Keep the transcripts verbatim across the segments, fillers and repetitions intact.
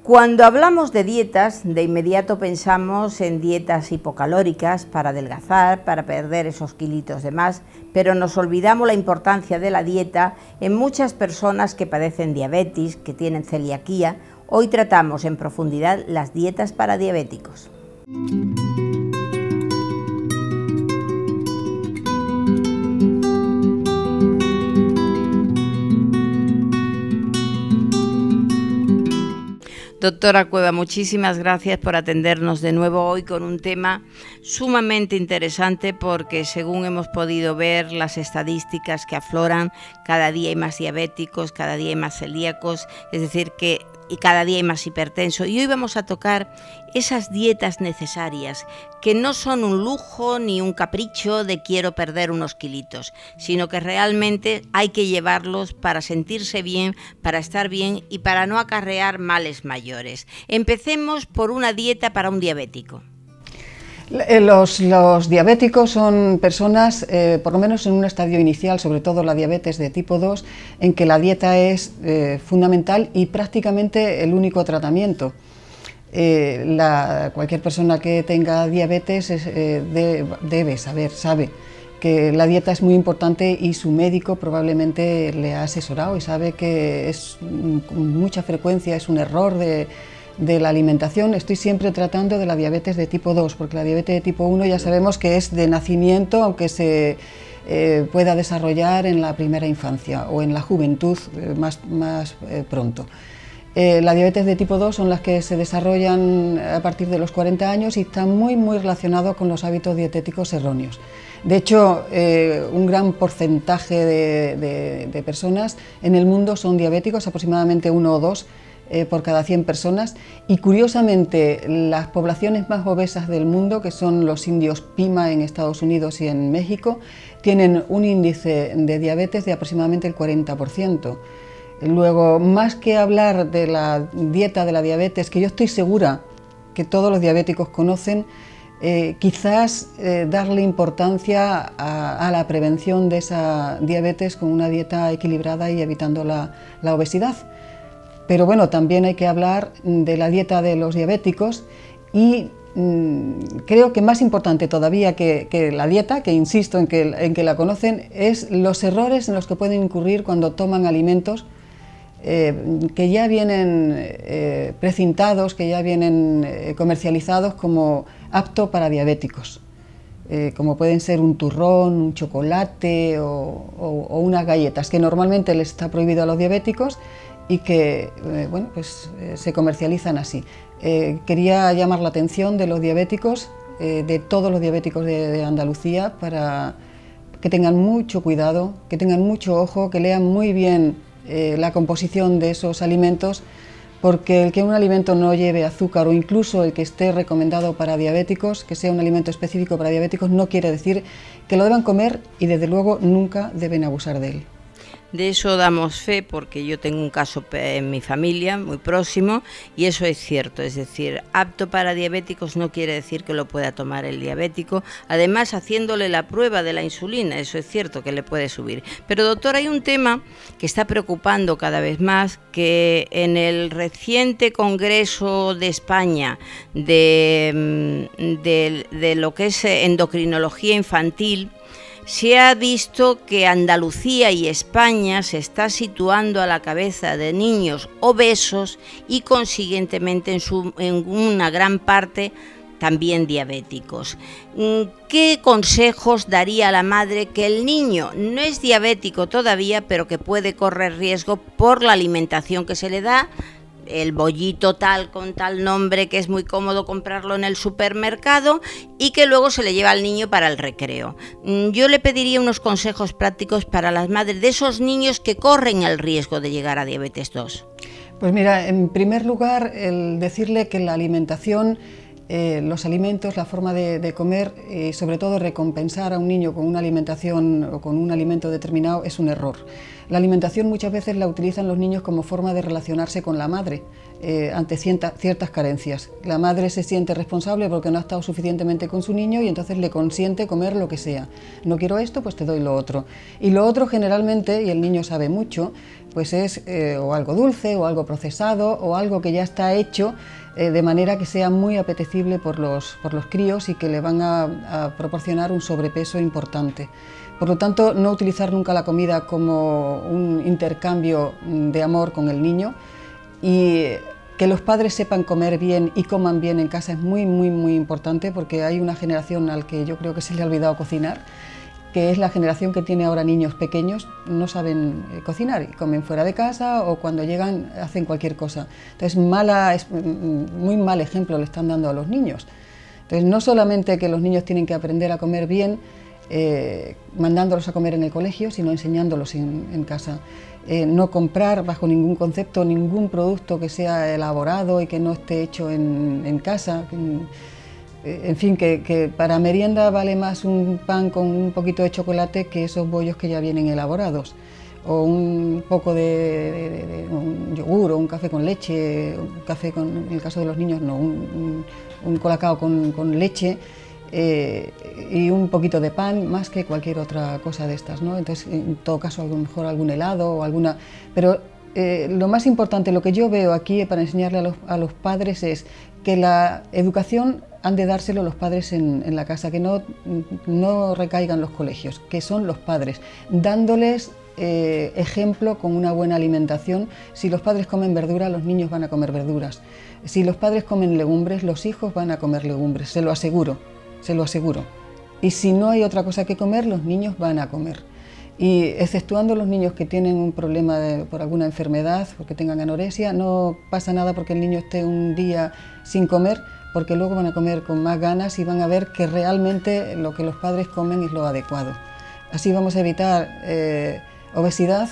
Cuando hablamos de dietas, de inmediato pensamos en dietas hipocalóricas para adelgazar, para perder esos kilitos de más, pero nos olvidamos la importancia de la dieta en muchas personas que padecen diabetes, que tienen celiaquía. Hoy tratamos en profundidad las dietas para diabéticos. Doctora Cueva, muchísimas gracias por atendernos de nuevo hoy con un tema sumamente interesante porque, según hemos podido ver las estadísticas que afloran, cada día hay más diabéticos, cada día hay más celíacos, es decir que y cada día hay más hipertensos. Y hoy vamos a tocar esas dietas necesarias, que no son un lujo ni un capricho de quiero perder unos kilitos, sino que realmente hay que llevarlos para sentirse bien, para estar bien y para no acarrear males mayores. Empecemos por una dieta para un diabético. Los, los diabéticos son personas, eh, por lo menos en un estadio inicial, sobre todo la diabetes de tipo dos, en que la dieta es eh, fundamental y prácticamente el único tratamiento. Eh, la, cualquier persona que tenga diabetes es, eh, de, debe saber, sabe que la dieta es muy importante y su médico probablemente le ha asesorado y sabe que es con mucha frecuencia es un error de de la alimentación. Estoy siempre tratando de la diabetes de tipo dos, porque la diabetes de tipo uno ya sabemos que es de nacimiento, aunque se eh, pueda desarrollar en la primera infancia o en la juventud eh, más, más eh, pronto. Eh, la diabetes de tipo dos son las que se desarrollan a partir de los cuarenta años y están muy, muy relacionados con los hábitos dietéticos erróneos. De hecho, eh, un gran porcentaje de, de, de personas en el mundo son diabéticos, aproximadamente uno o dos, Eh, por cada cien personas, y curiosamente las poblaciones más obesas del mundo, que son los indios Pima en Estados Unidos y en México, tienen un índice de diabetes de aproximadamente el cuarenta por ciento. Luego, más que hablar de la dieta de la diabetes, que yo estoy segura que todos los diabéticos conocen, eh, quizás eh, darle importancia a, a la prevención de esa diabetes con una dieta equilibrada y evitando la, la obesidad. Pero bueno, también hay que hablar de la dieta de los diabéticos y mmm, creo que más importante todavía que, que la dieta, que insisto en que, en que la conocen, es los errores en los que pueden incurrir cuando toman alimentos eh, que ya vienen eh, precintados, que ya vienen eh, comercializados como apto para diabéticos. Eh, como pueden ser un turrón, un chocolate o, o, o unas galletas, que normalmente les está prohibido a los diabéticos y que eh, bueno, pues, eh, se comercializan así. Eh, quería llamar la atención de los diabéticos, eh, de todos los diabéticos de, de Andalucía, para que tengan mucho cuidado, que tengan mucho ojo, que lean muy bien eh, la composición de esos alimentos, porque el que un alimento no lleve azúcar o incluso el que esté recomendado para diabéticos, que sea un alimento específico para diabéticos, no quiere decir que lo deban comer y desde luego nunca deben abusar de él. De eso damos fe porque yo tengo un caso en mi familia muy próximo y eso es cierto, es decir, apto para diabéticos no quiere decir que lo pueda tomar el diabético, además haciéndole la prueba de la insulina, eso es cierto que le puede subir. Pero doctor, hay un tema que está preocupando cada vez más, que en el reciente Congreso de España de, de, de lo que es endocrinología infantil, se ha visto que Andalucía y España se está situando a la cabeza de niños obesos y consiguientemente en, su, en una gran parte también diabéticos. ¿Qué consejos daría a la madre que el niño no es diabético todavía, pero que puede correr riesgo por la alimentación que se le da? El bollito tal con tal nombre que es muy cómodo comprarlo en el supermercado y que luego se le lleva al niño para el recreo. Yo le pediría unos consejos prácticos para las madres de esos niños que corren el riesgo de llegar a diabetes dos. Pues mira, en primer lugar, el decirle que la alimentación, eh, los alimentos, la forma de, de comer y eh, sobre todo recompensar a un niño con una alimentación o con un alimento determinado es un error. La alimentación muchas veces la utilizan los niños como forma de relacionarse con la madre. eh, ante cierta, ciertas carencias. La madre se siente responsable porque no ha estado suficientemente con su niño y entonces le consiente comer lo que sea. No quiero esto, pues te doy lo otro. Y lo otro generalmente, y el niño sabe mucho, pues es eh, o algo dulce o algo procesado o algo que ya está hecho eh, de manera que sea muy apetecible por los, por los críos y que le van a, a proporcionar un sobrepeso importante. Por lo tanto, no utilizar nunca la comida como un intercambio de amor con el niño, y que los padres sepan comer bien y coman bien en casa es muy, muy, muy importante, porque hay una generación al que yo creo que se le ha olvidado cocinar, que es la generación que tiene ahora niños pequeños, no saben eh, cocinar y comen fuera de casa o cuando llegan hacen cualquier cosa. Entonces, mala, es muy mal ejemplo le están dando a los niños. Entonces, no solamente que los niños tienen que aprender a comer bien, Eh, mandándolos a comer en el colegio, sino enseñándolos en, en casa. Eh, no comprar bajo ningún concepto ningún producto que sea elaborado y que no esté hecho en, en casa. En, en fin, que, que para merienda vale más un pan con un poquito de chocolate que esos bollos que ya vienen elaborados. O un poco de, de, de, de un yogur o un café con leche, un café con, en el caso de los niños, no, un, un, un colacao con, con leche. Eh, y un poquito de pan más que cualquier otra cosa de estas, ¿no? Entonces, en todo caso, a lo mejor algún helado o alguna... Pero eh, lo más importante, lo que yo veo aquí para enseñarle a los, a los padres es que la educación han de dárselo los padres en, en la casa, que no, no recaigan los colegios, que son los padres, dándoles eh, ejemplo con una buena alimentación. Si los padres comen verdura, los niños van a comer verduras. Si los padres comen legumbres, los hijos van a comer legumbres, se lo aseguro. Se lo aseguro. Y si no hay otra cosa que comer, los niños van a comer. Y exceptuando los niños que tienen un problema de, por alguna enfermedad, porque tengan anorexia, no pasa nada porque el niño esté un día sin comer, porque luego van a comer con más ganas y van a ver que realmente lo que los padres comen es lo adecuado. Así vamos a evitar eh, obesidad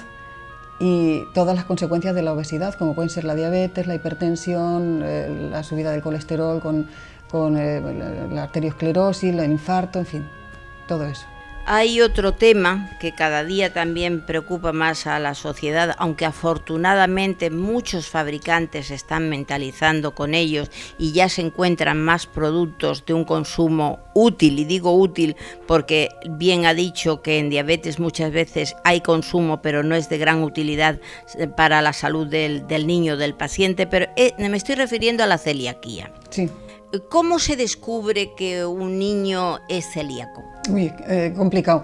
y todas las consecuencias de la obesidad, como pueden ser la diabetes, la hipertensión, eh, la subida del colesterol con con eh, la, la arteriosclerosis, el infarto, en fin, todo eso. Hay otro tema que cada día también preocupa más a la sociedad, aunque afortunadamente muchos fabricantes están mentalizando con ellos y ya se encuentran más productos de un consumo útil, y digo útil porque bien ha dicho que en diabetes muchas veces hay consumo pero no es de gran utilidad para la salud del, del niño, del paciente, pero eh, me estoy refiriendo a la celiaquía. Sí. ¿Cómo se descubre que un niño es celíaco? Muy eh, complicado.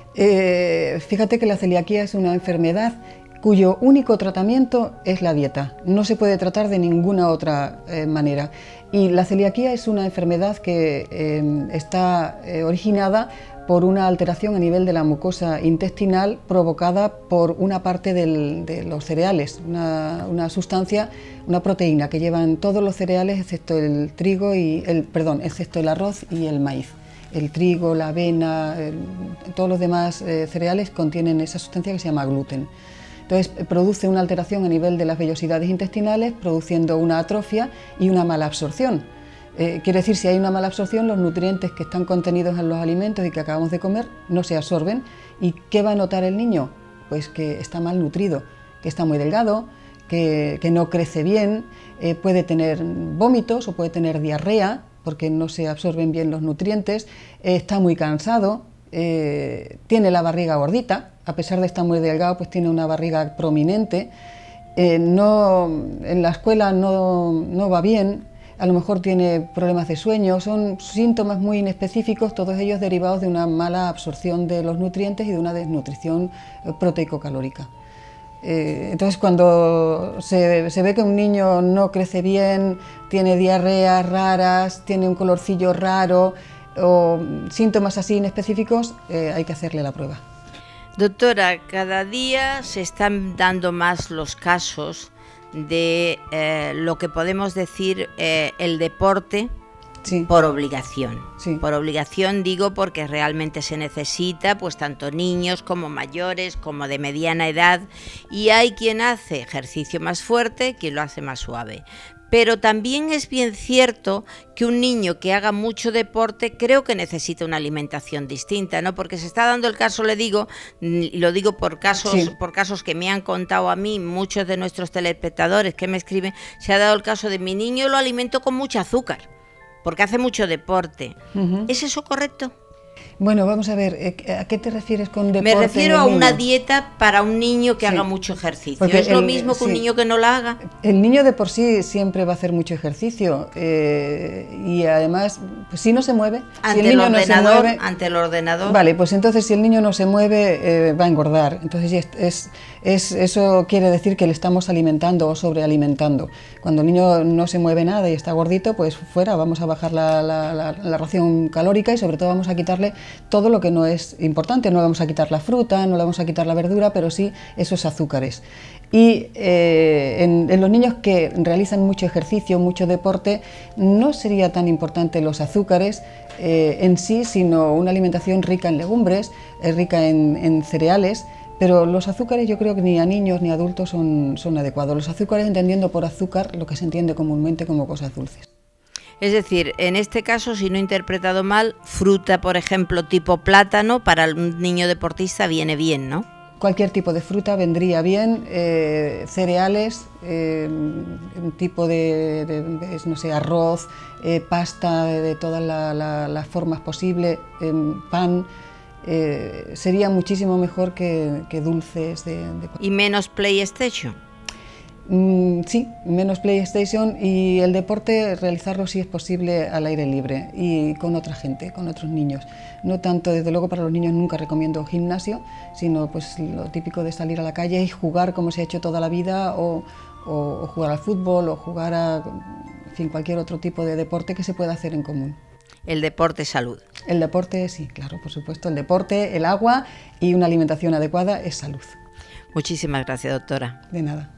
Eh, fíjate que la celiaquía es una enfermedad cuyo único tratamiento es la dieta. No se puede tratar de ninguna otra eh, manera. Y la celiaquía es una enfermedad que eh, está eh, originada por una alteración a nivel de la mucosa intestinal provocada por una parte del, de los cereales, una, una sustancia, una proteína que llevan todos los cereales excepto el trigo y el, perdón, excepto el arroz y el maíz. El trigo, la avena, el, todos los demás eh, cereales contienen esa sustancia que se llama gluten. Entonces produce una alteración a nivel de las vellosidades intestinales, produciendo una atrofia y una mala absorción. Eh, quiere decir, si hay una mala absorción, los nutrientes que están contenidos en los alimentos y que acabamos de comer no se absorben. ¿Y qué va a notar el niño? Pues que está mal nutrido, que está muy delgado, que, que no crece bien, eh, puede tener vómitos o puede tener diarrea porque no se absorben bien los nutrientes, eh, está muy cansado, eh, tiene la barriga gordita, a pesar de estar muy delgado, pues tiene una barriga prominente, eh, no, en la escuela no, no va bien, a lo mejor tiene problemas de sueño, son síntomas muy inespecíficos, todos ellos derivados de una mala absorción de los nutrientes y de una desnutrición proteico-calórica. Eh, entonces, cuando se, se ve que un niño no crece bien, tiene diarreas raras, tiene un colorcillo raro o síntomas así inespecíficos, eh, hay que hacerle la prueba. Doctora, cada día se están dando más los casos de eh, lo que podemos decir eh, el deporte Sí. Por obligación. Sí. Por obligación digo porque realmente se necesita, pues tanto niños como mayores, como de mediana edad, y hay quien hace ejercicio más fuerte, quien lo hace más suave. Pero también es bien cierto que un niño que haga mucho deporte creo que necesita una alimentación distinta, ¿no? Porque se está dando el caso, le digo, y lo digo por casos, sí. por casos que me han contado a mí, muchos de nuestros telespectadores que me escriben, se ha dado el caso de mi niño lo alimento con mucho azúcar, porque hace mucho deporte. Uh-huh. ¿Es eso correcto? Bueno, vamos a ver, ¿a qué te refieres con deporte? Me refiero a una dieta para un niño que sí. haga mucho ejercicio. Porque ¿es el, lo mismo que sí. un niño que no la haga? El niño de por sí siempre va a hacer mucho ejercicio eh, y además, pues, si no se mueve, ante si el niño el ordenador, no se mueve, ante el ordenador. Vale, pues entonces si el niño no se mueve eh, va a engordar. Entonces es, es, es, eso quiere decir que le estamos alimentando o sobrealimentando. Cuando el niño no se mueve nada y está gordito, pues fuera, vamos a bajar la, la, la, la ración calórica y sobre todo vamos a quitarle todo lo que no es importante. No le vamos a quitar la fruta, no le vamos a quitar la verdura, pero sí esos azúcares. Y eh, en, en los niños que realizan mucho ejercicio, mucho deporte, no sería tan importante los azúcares eh, en sí, sino una alimentación rica en legumbres, eh, rica en, en cereales, pero los azúcares yo creo que ni a niños ni a adultos son, son adecuados. Los azúcares entendiendo por azúcar lo que se entiende comúnmente como cosas dulces. Es decir, en este caso, si no he interpretado mal, fruta, por ejemplo, tipo plátano, para un niño deportista viene bien, ¿no? Cualquier tipo de fruta vendría bien, eh, cereales, eh, un tipo de, de, de, no sé, arroz, eh, pasta de, de todas la, la, las formas posibles, eh, pan, eh, sería muchísimo mejor que, que dulces de, de... ¿Y menos PlayStation? Mm, sí, menos PlayStation y el deporte realizarlo si es posible al aire libre y con otra gente, con otros niños. No tanto, desde luego para los niños nunca recomiendo gimnasio, sino pues lo típico de salir a la calle y jugar como se ha hecho toda la vida o, o, o jugar al fútbol o jugar a en fin, cualquier otro tipo de deporte que se pueda hacer en común. El deporte es salud. El deporte, sí, claro, por supuesto. El deporte, el agua y una alimentación adecuada es salud. Muchísimas gracias, doctora. De nada.